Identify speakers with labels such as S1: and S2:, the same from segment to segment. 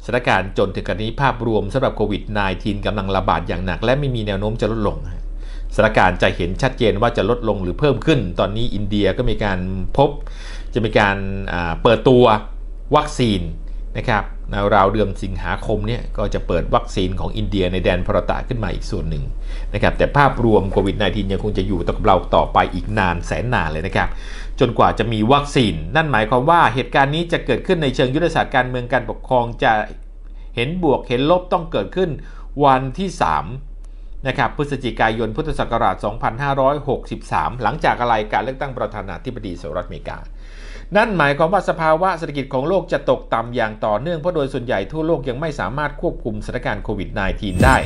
S1: สถานการณ์จนถึงขณะนี้ภาพรวมสำหรับโควิด -19 กำลังระบาดอย่างหนักและไม่มีแนวโน้มจะลดลงสถานการณ์จะเห็นชัดเจนว่าจะลดลงหรือเพิ่มขึ้นตอนนี้อินเดียก็มีการพบจะมีการเปิดตัววัคซีนนะครับราวเดือนสิงหาคมเนี่ยก็จะเปิดวัคซีนของอินเดียในแดนพรตะขึ้นมาอีกส่วนหนึ่งนะครับแต่ภาพรวมโควิด -19 ยังคงจะอยู่กับเราต่อไปอีกนานแสนนานเลยนะครับจนกว่าจะมีวัคซีนนั่นหมายความว่าเหตุการณ์นี้จะเกิดขึ้นในเชิงยุทธศาสตร์การเมืองการปกครองจะเห็นบวกเห็นลบต้องเกิดขึ้นวันที่3นะครับพฤศจิกายนพุทธศักราช2563หลังจากอะไรการเลือกตั้งประธานาธิบดีสหรัฐอเมริกานั่นหมายความว่าสภาวะเศรษฐกิจของโลกจะตกต่ำอย่างต่อเนื่องเพราะโดยส่วนใหญ่ทั่วโลกยังไม่สามารถควบคุมสถานการณ์โควิด -19 ได้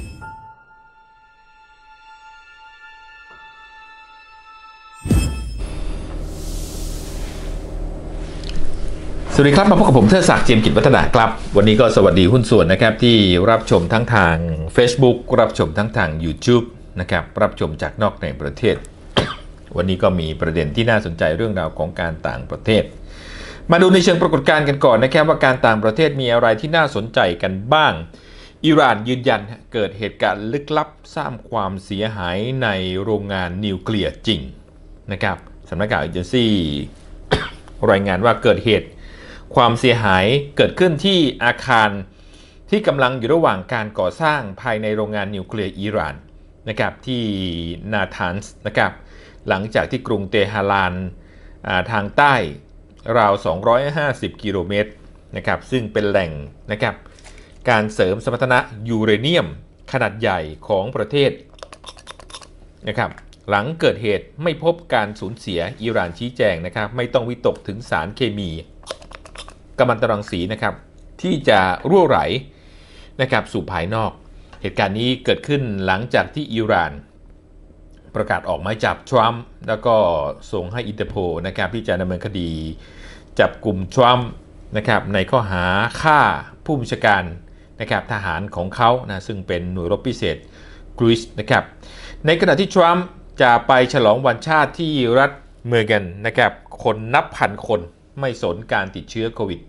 S1: สวัสดีครับมาพบกับผมเทิดศักดิ์เจียมกิจวัฒนาครับวันนี้ก็สวัสดีหุ้นส่วนนะครับที่รับชมทั้งทาง Facebook รับชมทั้งทาง YouTube นะครับรับชมจากนอกในประเทศวันนี้ก็มีประเด็นที่น่าสนใจเรื่องราวของการต่างประเทศมาดูในเชิงปรากฏการณ์กันก่อนนะครับว่าการต่างประเทศมีอะไรที่น่าสนใจกันบ้างอิหร่านยืนยันเกิดเหตุการณ์ลึกลับสร้างความเสียหายในโรงงานนิวเคลียร์จริงนะครับสำนักข่าวเอเจนซี่ รายงานว่าเกิดเหตุความเสียหายเกิดขึ้นที่อาคารที่กำลังอยู่ระหว่างการก่อสร้างภายในโรงงานนิวเคลียร์อิหร่านนะครับที่นาทานส์นะครับหลังจากที่กรุงเตหะรานทางใต้ราว250กิโลเมตรนะครับซึ่งเป็นแหล่งนะครับการเสริมสมรรถนะยูเรเนียมขนาดใหญ่ของประเทศนะครับหลังเกิดเหตุไม่พบการสูญเสียอิหร่านชี้แจงนะครับไม่ต้องวิตกถึงสารเคมีกัมมันตรังสีนะครับที่จะรั่วไหลนะครับสู่ภายนอกเหตุการณ์นี้เกิดขึ้นหลังจากที่อิหร่านประกาศออกหมายจับทรัมป์แล้วก็ส่งให้อินเตอร์โพลนะครับที่จะดำเนินคดีจับกลุ่มทรัมป์นะครับในข้อหาฆ่าผู้บัญชาการนะครับทหารของเขานะซึ่งเป็นหน่วยรบพิเศษกรีซนะครับในขณะที่ทรัมป์จะไปฉลองวันชาติที่รัฐเมอร์แกนนะครับคนนับพันคนไม่สนการติดเชื้อโควิด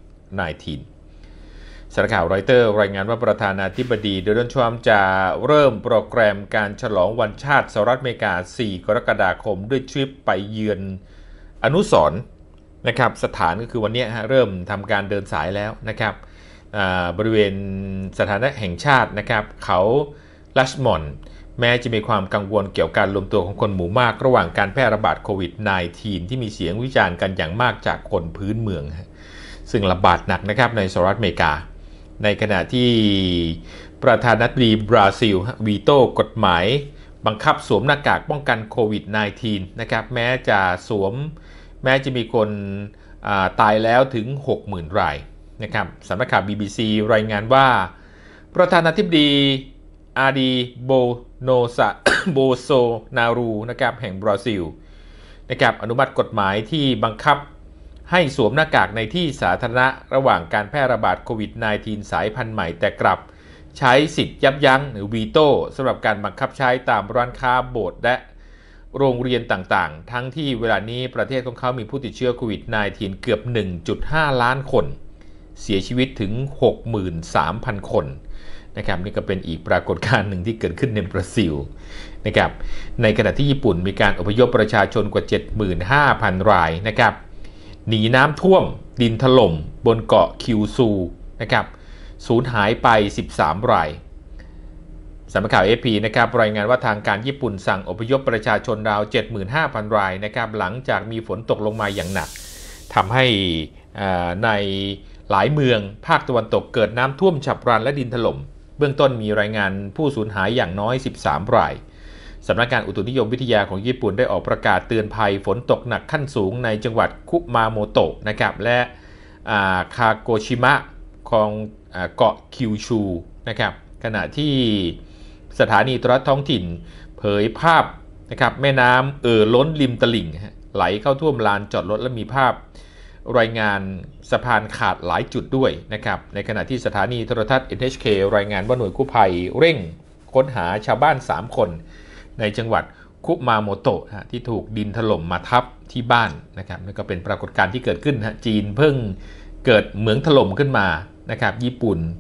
S1: -19 สำนักข่าวรอยเตอร์รายงานว่าประธานาธิบดีโดนัลด์ทรัมป์จะเริ่มโปรแกรมการฉลองวันชาติสหรัฐอเมริกา 4 กรกฎาคมด้วยทริปไปเยือนอนุสรณ์นะครับสถานก็คือวันนี้เริ่มทำการเดินสายแล้วนะครับบริเวณสถานะแห่งชาตินะครับเขาลัชมอนด์แม้จะมีความกังวลเกี่ยวกับการรวมตัวของคนหมู่มากระหว่างการแพร่ระบาดโควิด -19 ที่มีเสียงวิจารณ์กันอย่างมากจากคนพื้นเมืองซึ่งระบาดหนักนะครับในสหรัฐอเมริกาในขณะที่ประธานาธิบดีบราซิลวีโต้กฎหมายบังคับสวมหน้ากากป้องกันโควิด -19 นะครับแม้จะมีคนตายแล้วถึง 60,000 รายนะครับสำนักข่าว BBC รายงานว่าประธานาธิบดีอาดีโบโซนารูนะครับแห่งบราซิลนะครับอนุมัติกฎหมายที่บังคับให้สวมหน้ากากในที่สาธารณะระหว่างการแพร่ระบาดโควิด -19 สายพันธุ์ใหม่แต่กลับใช้สิทธิ์ยับยั้งหรือวีโต้สำหรับการบังคับใช้ตามร้านค้าโบสถ์และโรงเรียนต่างๆทั้งที่เวลานี้ประเทศของเขามีผู้ติดเชื้อโควิด -19 เกือบ 1.5 ล้านคนเสียชีวิตถึง 63,000 คนนะครับนี่ก็เป็นอีกปรากฏการณ์หนึ่งที่เกิดขึ้นในบราซิลนะครับในขณะที่ญี่ปุ่นมีการอพยพประชาชนกว่า 75,000 รายนะครับหนีน้ำท่วมดินถล่มบนเกาะคิวซูนะครับสูญหายไป13 รายสำนักข่าว AFP นะครับรายงานว่าทางการญี่ปุ่นสั่งอพยพประชาชนราว 75,000 รายนะครับหลังจากมีฝนตกลงมาอย่างหนักทำให้ในหลายเมืองภาคตะวันตกเกิดน้ำท่วมฉับพลันและดินถล่มเบื้องต้นมีรายงานผู้สูญหายอย่างน้อย13 รายสำนักงานอุตุนิยมวิทยาของญี่ปุ่นได้ออกประกาศเตือนภัยฝนตกหนักขั้นสูงในจังหวัดคุมาโมโตะนะครับและคาโกชิมะของเกาะคิวชูนะครับขณะที่สถานีโทรทัศน์ท้องถิ่นเผยภาพนะครับแม่น้ำล้นริมตลิ่งไหลเข้าท่วมลานจอดรถและมีภาพรายงานสะพานขาดหลายจุดด้วยนะครับในขณะที่สถานีโทรทัศน์ NHK รายงานว่าหน่วยกู้ภัยเร่งค้นหาชาวบ้าน3 คนในจังหวัดคุมาโมโตะที่ถูกดินถล่มมาทับที่บ้านนะครับนี่ก็เป็นปรากฏการณ์ที่เกิดขึ้นจีนเพิ่งเกิดเหมืองถล่มขึ้นมานะครับญี่ปุ่น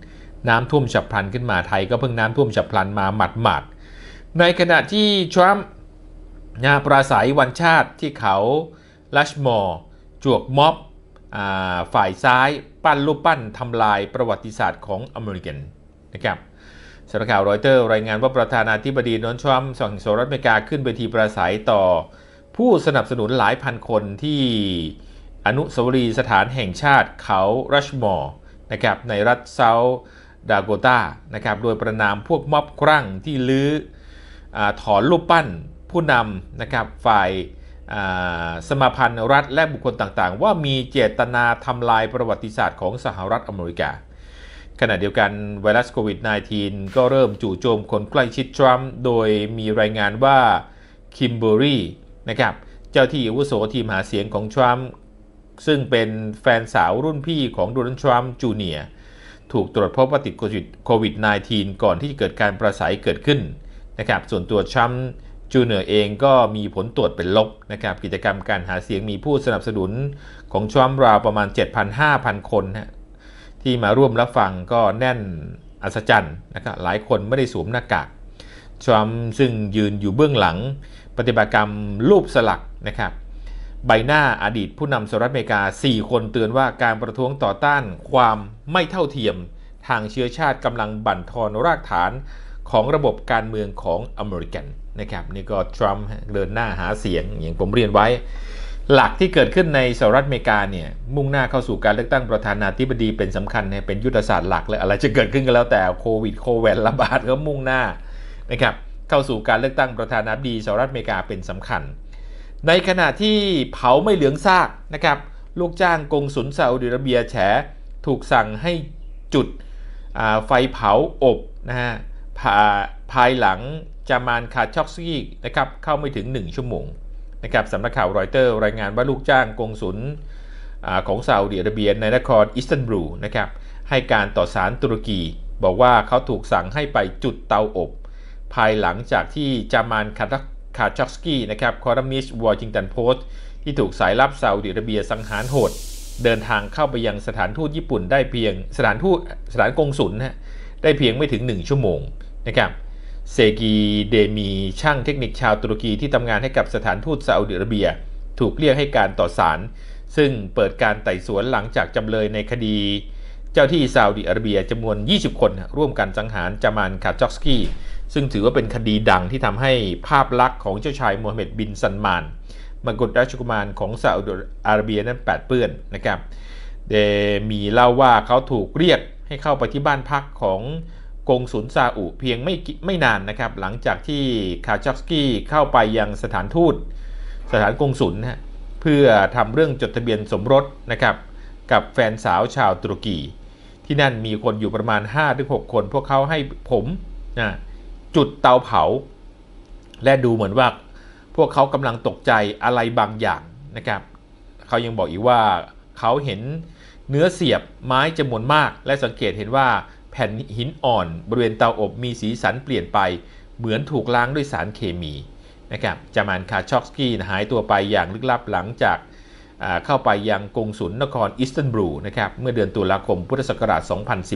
S1: น้ำท่วมฉับพลันขึ้นมาไทยก็เพิ่งน้ำท่วมฉับพลันมาหมาดๆในขณะที่ทรัมป์ปราศัยวันชาติที่เขาลัชมอร์จวกม็อบฝ่ายซ้ายปั้นรูปปั้นทำลายประวัติศาสตร์ของอเมริกันนะครับสำนักข่าวรอยเตอร์รายงานว่าประธานาธิบดีโดนัลด์ทรัมป์สั่งสหรัฐอเมริกาขึ้นเวทีปราศัยต่อผู้สนับสนุนหลายพันคนที่อนุสาวรีย์สถานแห่งชาติเขารัชมอร์นะครับในรัฐเซาท์ดาโกตานะครับโดยประนามพวกม็อบครั่งที่ลื้อถอนรูปปั้นผู้นำนะครับฝ่ายสมาพันธ์รัฐและบุคคลต่างๆว่ามีเจตนาทำลายประวัติศาสตร์ของสหรัฐอเมริกาขณะเดียวกันไวรัสโควิด -19 ก็เริ่มจู่โจมคนใกล้ชิดทรัมป์โดยมีรายงานว่าคิมเบอรี่นะครับเจ้าที่อาวุโสทีมหาเสียงของทรัมป์ซึ่งเป็นแฟนสาวรุ่นพี่ของโดนัลด์ทรัมป์จูเนียร์ถูกตรวจพบว่าติดโควิด -19 ก่อนที่จะเกิดการประสัยเกิดขึ้นนะครับส่วนตัวทรัมป์จูเนียร์เองก็มีผลตรวจเป็นลบนะครับกิจกรรมการหาเสียงมีผู้สนับสนุนของทรัมป์ราวประมาณ 7,500 คนนะที่มาร่วมรับฟังก็แน่นอัศจรรย์นะครับหลายคนไม่ได้สวมหน้ากากทรัมป์ซึ่งยืนอยู่เบื้องหลังปฏิบัติกรรมรูปสลักนะครับใบหน้าอดีตผู้นำสหรัฐอเมริกา4คนเตือนว่าการประท้วงต่อต้านความไม่เท่าเทียมทางเชื้อชาติกำลังบั่นทอนรากฐานของระบบการเมืองของอเมริกันนะครับนี่ก็ทรัมป์เดินหน้าหาเสียงอย่างผมเรียนไว้หลักที่เกิดขึ้นในสหรัฐอเมริกาเนี่ยมุ่งหน้าเข้าสู่การเลือกตั้งประธานาธิบดีเป็นสำคัญเป็นยุทธศาสตร์หลักเลยอะไรจะเกิดขึ้นก็แล้วแต่โควิดระบาดก็มุ่งหน้านะครับเข้าสู่การเลือกตั้งประธานาธิบดีสหรัฐอเมริกาเป็นสำคัญในขณะที่เผาไม่เหลืองซากนะครับลูกจ้างกงสุลซาอุดิอาระเบียแฉถูกสั่งให้จุดไฟเผาอบนะฮะภายหลังจามานคาช็อกสกี้นะครับเข้าไม่ถึง1ชั่วโมงนะครับสำนักข่าวรอยเตอร์รายงานว่าลูกจ้างกงสุลของซาอุดิอาระเบียในนครอิสตันบูลนะครับให้การต่อศาลตุรกีบอกว่าเขาถูกสั่งให้ไปจุดเตาอบภายหลังจากที่จามานคาช็อกสกี้นะครับคอลัมนิสต์วอชิงตันโพสต์ที่ถูกสายลับซาอุดิอาระเบียสังหารโหดเดินทางเข้าไปยังสถานทูตญี่ปุ่นได้เพียงสถานกงสุลได้เพียงไม่ถึง1ชั่วโมงนะครับเซกีเดมีช่างเทคนิคชาวตุรกีที่ทำงานให้กับสถานทูตซาอุดิอาระเบียถูกเรียกให้การต่อศาลซึ่งเปิดการไต่สวนหลังจากจำเลยในคดีเจ้าที่ซาอุดิอาระเบียจำนวน20คนร่วมกันสังหารจามานคาช็อกสกี้ซึ่งถือว่าเป็นคดีดังที่ทำให้ภาพลักษณ์ของเจ้าชายโมฮัมเหม็ดบินซัลมานมกุฎราชกุมารของซาอุดิอาระเบียนั้นแปดเปื้อนนะครับเดมีเล่าว่าเขาถูกเรียกให้เข้าไปที่บ้านพักของกงสุลซาอุเพียงไม่นานนะครับหลังจากที่คาช็อกสกี้เข้าไปยังสถานทูตสถานกงสุลเพื่อทำเรื่องจดทะเบียนสมรสนะครับกับแฟนสาวชาวตุรกีที่นั่นมีคนอยู่ประมาณ 5-6 คนพวกเขาให้ผมจุดเตาเผาและดูเหมือนว่าพวกเขากำลังตกใจอะไรบางอย่างนะครับเขายังบอกอีกว่าเขาเห็นเนื้อเสียบไม้จำนวนมากและสังเกตเห็นว่าแผ่นหินอ่อนบริเวณเตาอบมีสีสันเปลี่ยนไปเหมือนถูกล้างด้วยสารเคมีนะครับจามานคาช็อกสกี้หายตัวไปอย่างลึกลับหลังจากเข้าไปยังกงสุลนครอิสตันบูลนะครับเมื่อเดือนตุลาคมพุทธศักราช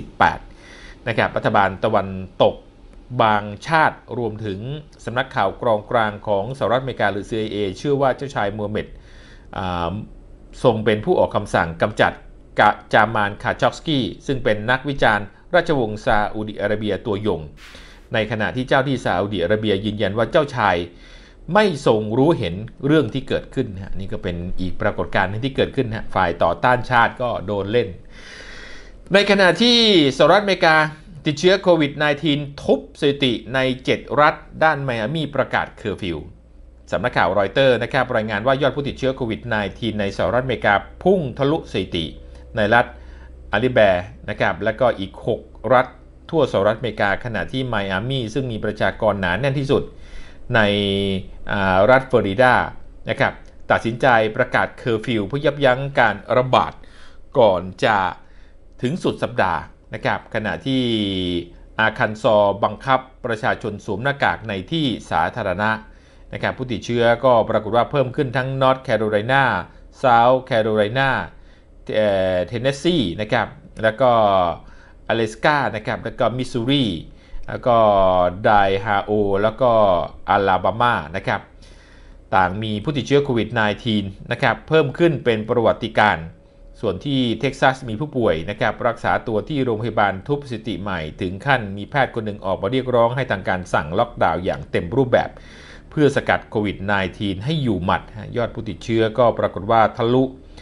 S1: 2018 นะครับรัฐบาลตะวันตกบางชาติรวมถึงสำนักข่าวกลางของสหรัฐอเมริกาหรือ CIA เชื่อว่าเจ้าชายโมฮัมเหม็ดทรงเป็นผู้ออกคำสั่งกำจัดจามานคาช็อกสกี้ซึ่งเป็นนักวิจารณ์ราชวงศ์ซาอุดิอาระเบียตัวยงในขณะที่เจ้าที่ซาอุดิอาระเบียยืนยันว่าเจ้าชายไม่ทรงรู้เห็นเรื่องที่เกิดขึ้นนี่ก็เป็นอีกปรากฏการณ์ที่เกิดขึ้นฝ่ายต่อต้านชาติก็โดนเล่นในขณะที่สหรัฐอเมริกาติดเชื้อโควิด -19 ทุบสถิติใน7รัฐด้านไมอามีประกาศเคอร์ฟิวสำนักข่าวรอยเตอร์นะครับรายงานว่ายอดผู้ติดเชื้อโควิด -19 ในสหรัฐอเมริกาพุ่งทะลุสถิติในรัฐอาริแบร์นะครับและก็อีก6รัฐทั่วสหรัฐอเมริกาขณะที่ไมอามีซึ่งมีประชากรหนาแน่นที่สุดในรัฐฟลอริดานะครับตัดสินใจประกาศเคอร์ฟิวเพื่อยับยั้งการระบาดก่อนจะถึงสุดสัปดาห์นะครับขณะที่อาคันซอบังคับประชาชนสวมหน้ากากในที่สาธารณะนะครับผู้ติดเชื้อก็ปรากฏว่าเพิ่มขึ้นทั้งนอร์ทแคโรไลนาเซาท์แคโรไลนาเทนเนสซีนะครับแล้วก็อลาสก้านะครับแล้วก็มิสซูรีแล้วก็ไดฮาโอแล้วก็อลาบามานะครับต่างมีผู้ติดเชื้อโควิด -19 นะครับเพิ่มขึ้นเป็นประวัติการณ์ส่วนที่เท็กซัสมีผู้ป่วยนะครับรักษาตัวที่โรงพยาบาลทุบสถิติใหม่ถึงขั้นมีแพทย์คนหนึ่งออกมาเรียกร้องให้ทางการสั่งล็อกดาวน์อย่างเต็มรูปแบบเพื่อสกัดโควิด -19 ให้อยู่หมัดยอดผู้ติดเชื้อก็ปรากฏว่าทะลุ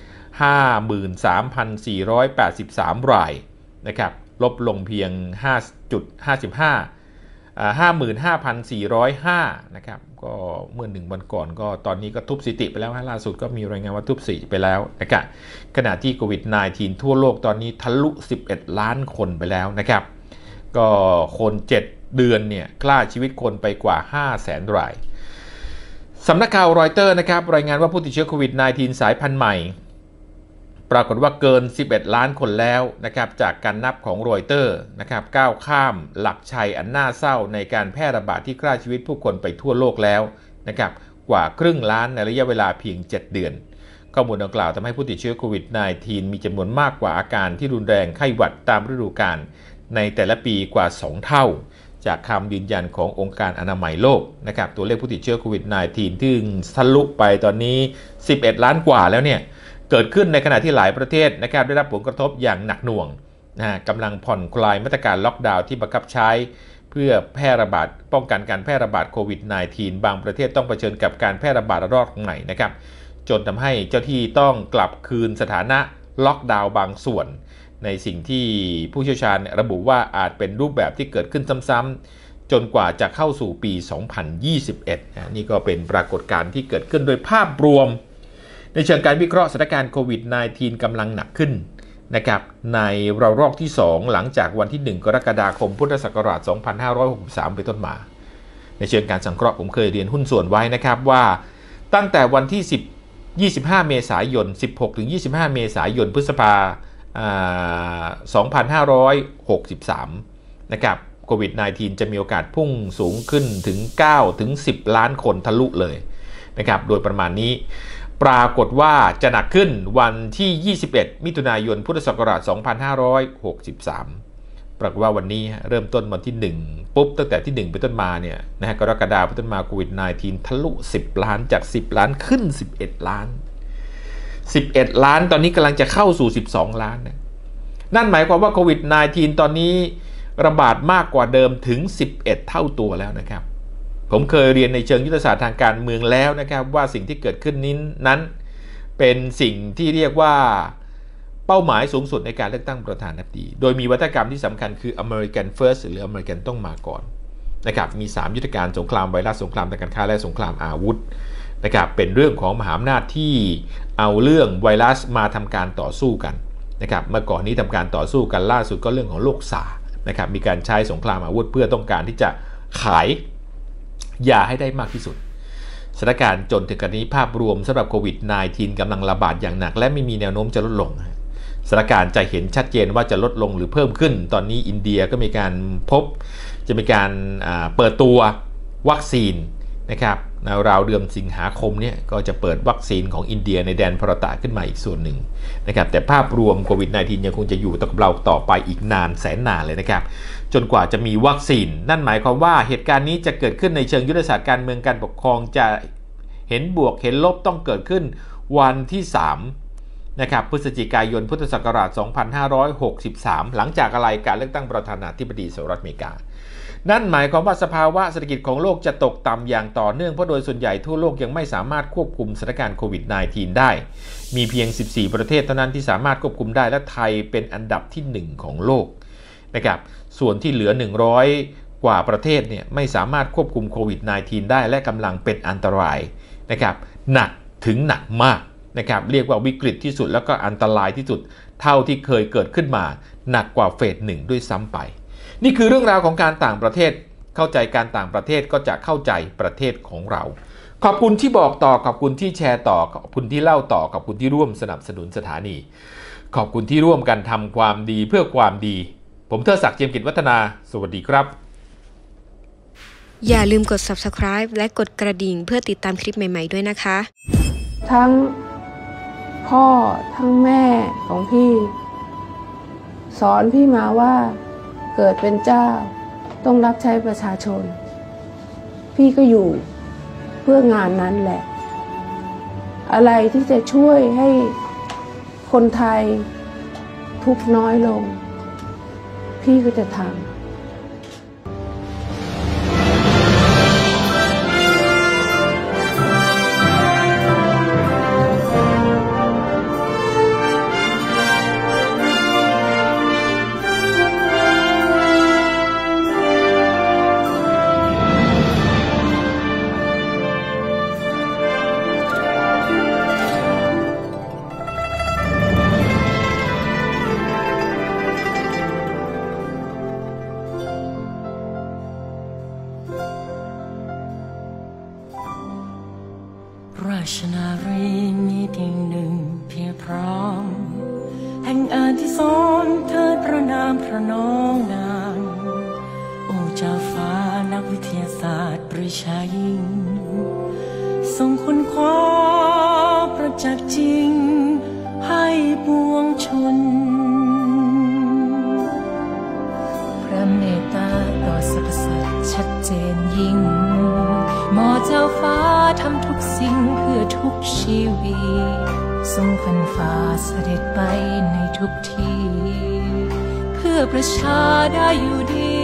S1: 53,483 รายนะครับลบลงเพียง 55,405 นะครับก็เมื่อ1 วันก่อนก็ตอนนี้ก็ทุบสถิติไปแล้วล่าสุดก็มีรายงานว่าทุบสถิติไปแล้วนะครับขณะที่โควิด -19 ทั่วโลกตอนนี้ทะลุ11 ล้านคนไปแล้วนะครับก็คน7 เดือนเนี่ยฆ่าชีวิตคนไปกว่า 500,000 รายสำนักข่าวรอยเตอร์นะครับรายงานว่าผู้ติดเชื้อโควิด -19 สายพันธุ์ใหม่ปรากฏว่าเกิน11 ล้านคนแล้วนะครับจากการนับของรอยเตอร์นะครับก้าวข้ามหลักชัยอันน่าเศร้าในการแพร่ระบาดที่ฆ่าชีวิตผู้คนไปทั่วโลกแล้วนะครับกว่าครึ่งล้านในระยะเวลาเพียง7 เดือนข้อมูลดังกล่าวทำให้ผู้ติดเชื้อโควิด -19 มีจำนวนมากกว่าอาการที่รุนแรงไข้หวัดตามฤดูกาลในแต่ละปีกว่า2 เท่าจากคำยืนยันขององค์การอนามัยโลกนะครับตัวเลขผู้ติดเชื้อโควิด -19 ที่ทะลุไปตอนนี้11 ล้านกว่าแล้วเนี่ยเกิดขึ้นในขณะที่หลายประเทศนะครับได้รับผลกระทบอย่างหนักหน่วงกำลังผ่อนคลายมาตรการล็อกดาวน์ที่บังคับใช้เพื่อแพร่ระบาดป้องกันการแพร่ระบาดโควิด -19 บางประเทศต้องเผชิญกับการแพร่ระบาดระลอกใหม่นะครับจนทำให้เจ้าที่ต้องกลับคืนสถานะล็อกดาวน์บางส่วนในสิ่งที่ผู้เชี่ยวชาญระบุว่าอาจเป็นรูปแบบที่เกิดขึ้นซ้ำๆจนกว่าจะเข้าสู่ปี 2021 นี่ก็เป็นปรากฏการณ์ที่เกิดขึ้นโดยภาพรวมในเชิงการวิเคราะห์สถานการณ์โควิด -19 กำลังหนักขึ้นนะครับในระลอกที่2หลังจากวันที่1 กรกฎาคมพุทธศักราช 2563 เป็นต้นมาในเชิงการสังเคราะห์ผมเคยเรียนหุ้นส่วนไว้นะครับว่าตั้งแต่วันที่25 เมษายน 16-25 เมษายน พฤษภา2563 นะครับโควิด -19 จะมีโอกาสพุ่งสูงขึ้นถึง 9-10 ล้านคนทะลุเลยนะครับโดยประมาณนี้ปรากฏว่าจะหนักขึ้นวันที่ 21 มิถุนายน พุทธศักราช 2563 ปรากฏว่าวันนี้เริ่มต้นวันที่ 1 ปุ๊บตั้งแต่ที่ 1 เป็นต้นมาเนี่ยนะฮะกรกฎาคมเป็นต้นมาโควิด -19 ทะลุ 10 ล้านจาก 10 ล้านขึ้น 11 ล้าน 11 ล้านตอนนี้กำลังจะเข้าสู่ 12 ล้านนั่นหมายความว่าโควิด -19 ตอนนี้ระบาดมากกว่าเดิมถึง 11 เท่าตัวแล้วนะครับผมเคยเรียนในเชิงยุทธศาสตร์ทางการเมืองแล้วนะครับว่าสิ่งที่เกิดขึ้นนี้นั้นเป็นสิ่งที่เรียกว่าเป้าหมายสูงสุดในการเลือกตั้งประธานาธิบดีโดยมีวัฒกรรมที่สำคัญคือ American First หรือ American ต้องมาก่อนนะครับมี3ยุทธการสงครามไวรัสสงครามทางการค้าและสงครามอาวุธนะครับเป็นเรื่องของมหาอำนาจที่เอาเรื่องไวรัสมาทำการต่อสู้กันนะครับเมื่อก่อนนี้ทำการต่อสู้กันล่าสุดก็เรื่องของโรคซาร์นะครับมีการใช้สงครามอาวุธเพื่อต้องการที่จะขายยาให้ได้มากที่สุดสถานการณ์จนถึงขณะนี้ภาพรวมสำหรับโควิด -19 กำลังระบาดอย่างหนักและไม่มีแนวโน้มจะลดลงสถานการณ์จะเห็นชัดเจนว่าจะลดลงหรือเพิ่มขึ้นตอนนี้อินเดียก็มีการพบจะมีการเปิดตัววัคซีนนะครับราวเดือนสิงหาคมเนี่ยก็จะเปิดวัคซีนของอินเดียในแดนพรตะขึ้นมาอีกส่วนหนึ่งนะครับแต่ภาพรวมโควิด -19 ยังคงจะอยู่กับเราต่อไปอีกนานแสนนานเลยนะครับจนกว่าจะมีวัคซีนนั่นหมายความว่าเหตุการณ์นี้จะเกิดขึ้นในเชิงยุทธศาสตร์การเมืองการปกครองจะเห็นบวกเห็นลบต้องเกิดขึ้นวันที่3นะครับพฤศจิกายนพุทธศักราช 2563 หลังจากอะไรการเลือกตั้งประธานาธิบดีสหรัฐอเมริกานั่นหมายความว่าสภาวะเศรษฐกิจของโลกจะตกต่ำอย่างต่อเนื่องเพราะโดยส่วนใหญ่ทั่วโลกยังไม่สามารถควบคุมสถานการณ์โควิด -19 ได้มีเพียง14ประเทศเท่านั้นที่สามารถควบคุมได้และไทยเป็นอันดับที่1ของโลกนะครับส่วนที่เหลือ100กว่าประเทศเนี่ยไม่สามารถควบคุมโควิด -19 ได้และกำลังเป็นอันตรายนะครับหนักถึงหนักมากนะครับเรียกว่าวิกฤตที่สุดแล้วก็อันตรายที่สุดเท่าที่เคยเกิดขึ้นมาหนักกว่าเฟส1ด้วยซ้ำไปนี่คือเรื่องราวของการต่างประเทศเข้าใจการต่างประเทศก็จะเข้าใจประเทศของเราขอบคุณที่บอกต่อขอบคุณที่แชร์ต่อขอบคุณที่เล่าต่อขอบคุณที่ร่วมสนับสนุนสถานีขอบคุณที่ร่วมกันทำความดีเพื่อความดีผมเทิดศักดิ์ เจียมกิจวัฒนาสวัสดีครับ
S2: อย่าลืมกด Subscribe และกดกระดิ่งเพื่อติดตามคลิปใหม่ๆด้วยนะคะ
S3: ทั้งพ่อทั้งแม่ของพี่สอนพี่มาว่าเกิดเป็นเจ้าต้องรับใช้ประชาชนพี่ก็อยู่เพื่องานนั้นแหละอะไรที่จะช่วยให้คนไทยทุกข์น้อยลงพี่ก็จะทำ
S4: ราชนารีมีเพียงหนึ่งเพียงพร้อมแห่งอาจที่สอนเธอประนามพระน้องนางโอ้เจ้าฟ้านักวิทยาศาสตร์ปริชายิ่งทรงค้นคว้าประจักษ์จริงให้ปวงชนพระเมตตาต่อสรรพสัตว์ชัดเจนยิ่งหมอเจ้าฟ้าทำทุกสิ่งเพื่อทุกชีวิตทรงพันฟ้าเสด็จไปในทุกที่เพื่อประชาได้อยู่ดี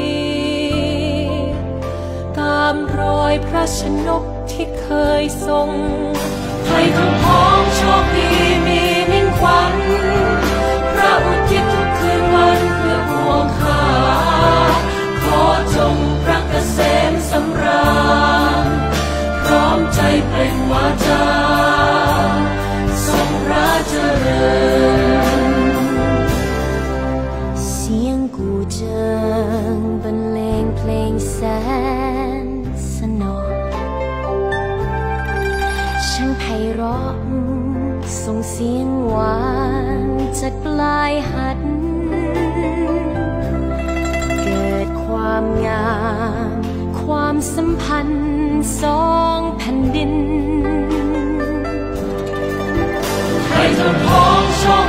S4: ตามรอยพระชนกที่เคยทรงให้ทั้งพ้องโชคดีมีมิ่งขวัญพระอุทิศทุกคืนวันเพื่อปวงข้าขอจงพระเกษมสำราญพร้อมใจเปล่งวาจาทรงราชเจริญเสียงกูเจิงบรรเลงเพลงแสนสนอช่างไพเราะส่งเสียงหวานจากปลายหัดเกิดความงามความสัมพันธ์สองแผ่นดินให้ทั้งพ้องโชค